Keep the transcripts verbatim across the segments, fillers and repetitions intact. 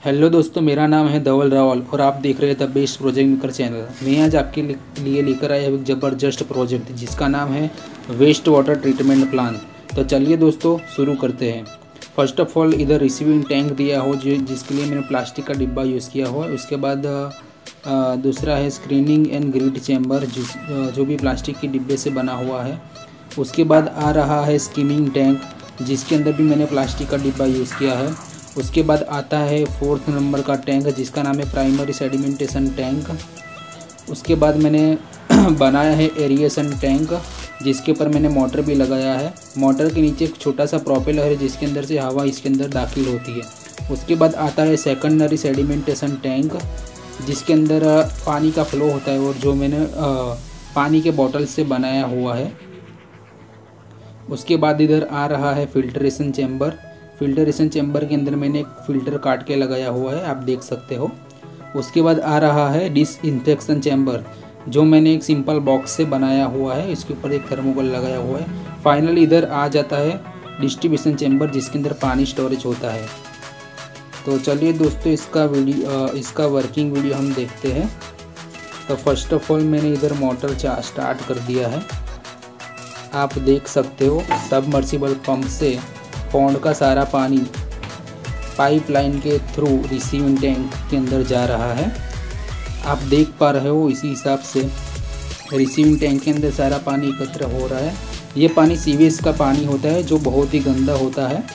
Hello दोस्तों, मेरा नाम है धवल रावल और आप देख रहे हैं the best project maker channel. मैं आज आपके लिए लेकर आया एक ज़बरदस्त प्रोजेक्ट जिसका नाम है वेस्ट वाटर ट्रीटमेंट प्लांट। तो चलिए दोस्तों शुरू करते हैं। फर्स्ट ऑफ ऑल इधर रिसीविंग टैंक दिया हो जो जिसके लिए मैंने प्लास्टिक का डिब्बा यूज़ किया हुआ। उसके बाद आ, दूसरा है स्क्रीनिंग एंड ग्रिड चैम्बर जिस जो भी प्लास्टिक के डिब्बे से बना हुआ है। उसके बाद आ रहा है स्कीमिंग टैंक जिसके अंदर भी मैंने प्लास्टिक का डिब्बा यूज़ किया है। उसके बाद आता है फोर्थ नंबर का टैंक जिसका नाम है प्राइमरी सेडिमेंटेशन टैंक। उसके बाद मैंने बनाया है एरिएशन टैंक जिसके ऊपर मैंने मोटर भी लगाया है। मोटर के नीचे एक छोटा सा प्रोपेलर है जिसके अंदर से हवा इसके अंदर दाखिल होती है। उसके बाद आता है सेकेंडरी सेडिमेंटेशन टैंक जिसके अंदर पानी का फ्लो होता है और जो मैंने पानी के बोतल से बनाया हुआ है। उसके बाद इधर आ रहा है फिल्ट्रेशन चैम्बर। फिल्टरेशन चैम्बर के अंदर मैंने एक फ़िल्टर काट के लगाया हुआ है, आप देख सकते हो। उसके बाद आ रहा है डिसइंफेक्शन चैम्बर जो मैंने एक सिंपल बॉक्स से बनाया हुआ है, इसके ऊपर एक थर्मोकोल लगाया हुआ है। फाइनली इधर आ जाता है डिस्ट्रीब्यूशन चैम्बर जिसके अंदर पानी स्टोरेज होता है। तो चलिए दोस्तों इसका वीडियो इसका वर्किंग वीडियो हम देखते हैं। तो फर्स्ट ऑफ ऑल मैंने इधर मोटर स्टार्ट कर दिया है, आप देख सकते हो। सबमर्सिबल पंप से पौंड का सारा पानी पाइपलाइन के थ्रू रिसीविंग टैंक के अंदर जा रहा है, आप देख पा रहे हो। इसी हिसाब से रिसीविंग टैंक के अंदर सारा पानी एकत्र हो रहा है। ये पानी सीवेज का पानी होता है जो बहुत ही गंदा होता है।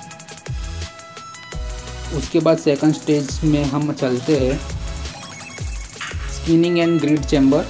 उसके बाद सेकंड स्टेज में हम चलते हैं स्क्रीनिंग एंड ग्रिड चैम्बर।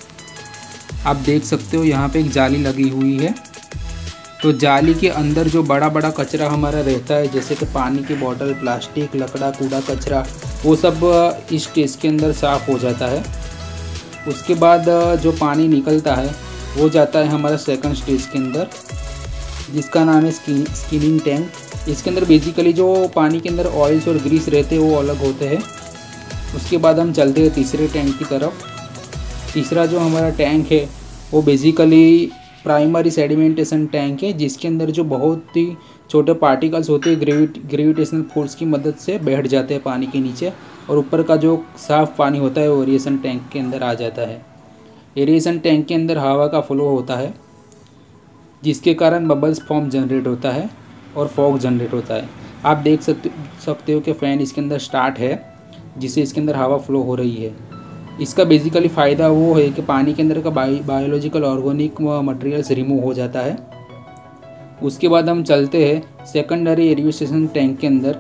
आप देख सकते हो यहाँ पे एक जाली लगी हुई है। तो जाली के अंदर जो बड़ा बड़ा कचरा हमारा रहता है जैसे कि पानी की बोतल, प्लास्टिक, लकड़ा, कूड़ा कचरा, वो सब इस स्टेज के अंदर साफ़ हो जाता है। उसके बाद जो पानी निकलता है वो जाता है हमारा सेकंड स्टेज के अंदर जिसका नाम है स्कीनिंग टैंक। इसके अंदर बेसिकली जो पानी के अंदर ऑयल्स और ग्रीस रहते हैं वो अलग होते हैं। उसके बाद हम चलते हैं तीसरे टैंक की तरफ। तीसरा जो हमारा टैंक है वो बेसिकली प्राइमरी सेडिमेंटेशन टैंक है जिसके अंदर जो बहुत ही छोटे पार्टिकल्स होते हैं ग्रेविट ग्रेविटेशनल फोर्स की मदद से बैठ जाते हैं पानी के नीचे, और ऊपर का जो साफ़ पानी होता है वो एरिएशन टैंक के अंदर आ जाता है। एरिएशन टैंक के अंदर हवा का फ्लो होता है जिसके कारण बबल्स फॉर्म जनरेट होता है और फॉग जनरेट होता है। आप देख सकते सकते हो कि फ़ैन इसके अंदर स्टार्ट है जिससे इसके अंदर हवा फ्लो हो रही है। इसका बेसिकली फ़ायदा वो है कि पानी के अंदर का बायोलॉजिकल ऑर्गेनिक मटेरियल्स रिमूव हो जाता है। उसके बाद हम चलते हैं सेकेंडरी एरिएशन टैंक के अंदर।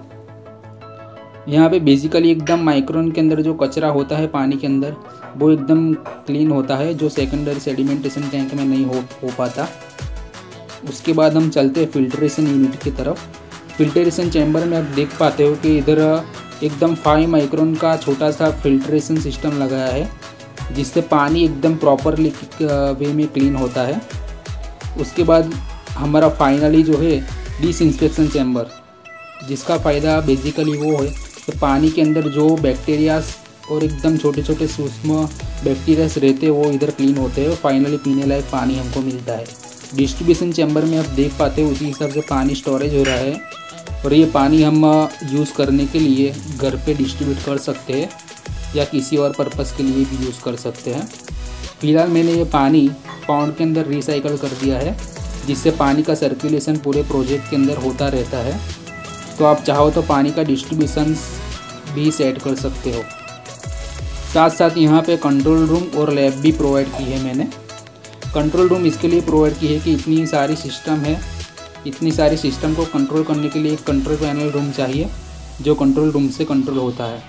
यहाँ पे बेसिकली एकदम माइक्रोन के अंदर जो कचरा होता है पानी के अंदर वो एकदम क्लीन होता है जो सेकेंडरी सेडिमेंटेशन टैंक में नहीं हो हो पाता। उसके बाद हम चलते हैं फिल्ट्रेशन यूनिट की तरफ। फिल्ट्रेशन चैम्बर में आप देख पाते हो कि इधर एकदम फाइव माइक्रोन का छोटा सा फिल्ट्रेशन सिस्टम लगाया है जिससे पानी एकदम प्रॉपरली वे में क्लीन होता है। उसके बाद हमारा फाइनली जो है डिसइंफेक्शन चैम्बर जिसका फ़ायदा बेसिकली वो है कि पानी के अंदर जो बैक्टीरियाज और एकदम छोटे छोटे सूक्ष्म बैक्टीरियाज रहते हैं वो इधर क्लीन होते हैं। फाइनली पीने लायक पानी हमको मिलता है। डिस्ट्रीब्यूशन चैम्बर में आप देख पाते हो उसी हिसाब से पानी स्टोरेज हो रहा है और ये पानी हम यूज़ करने के लिए घर पे डिस्ट्रीब्यूट कर सकते हैं या किसी और पर्पज़ के लिए भी यूज़ कर सकते हैं। फिलहाल मैंने ये पानी पाउंड के अंदर रिसाइकल कर दिया है जिससे पानी का सर्कुलेशन पूरे प्रोजेक्ट के अंदर होता रहता है। तो आप चाहो तो पानी का डिस्ट्रीब्यूशन भी सेट कर सकते हो। साथ साथ यहाँ पे कंट्रोल रूम और लैब भी प्रोवाइड की है मैंने। कंट्रोल रूम इसके लिए प्रोवाइड की है कि इतनी सारी सिस्टम है, इतनी सारी सिस्टम को कंट्रोल करने के लिए एक कंट्रोल पैनल रूम चाहिए जो कंट्रोल रूम से कंट्रोल होता है।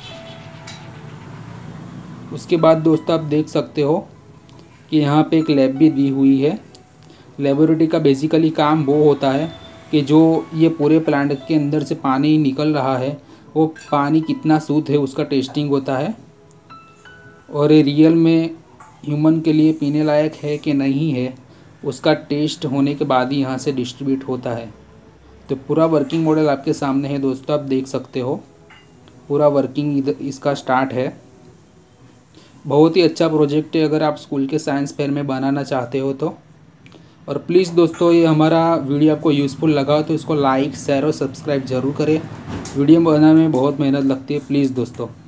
उसके बाद दोस्तों आप देख सकते हो कि यहाँ पे एक लैब भी दी हुई है। लेबोरेटरी का बेसिकली काम वो होता है कि जो ये पूरे प्लांट के अंदर से पानी निकल रहा है वो पानी कितना शुद्ध है उसका टेस्टिंग होता है और रियल में ह्यूमन के लिए पीने लायक है कि नहीं है उसका टेस्ट होने के बाद ही यहाँ से डिस्ट्रीब्यूट होता है। तो पूरा वर्किंग मॉडल आपके सामने है दोस्तों, आप देख सकते हो पूरा वर्किंग इधर इसका स्टार्ट है। बहुत ही अच्छा प्रोजेक्ट है अगर आप स्कूल के साइंस फेयर में बनाना चाहते हो तो। और प्लीज़ दोस्तों ये हमारा वीडियो आपको यूज़फुल लगा तो इसको लाइक शेयर और सब्सक्राइब ज़रूर करें। वीडियो बनाने में बहुत मेहनत लगती है, प्लीज़ दोस्तों।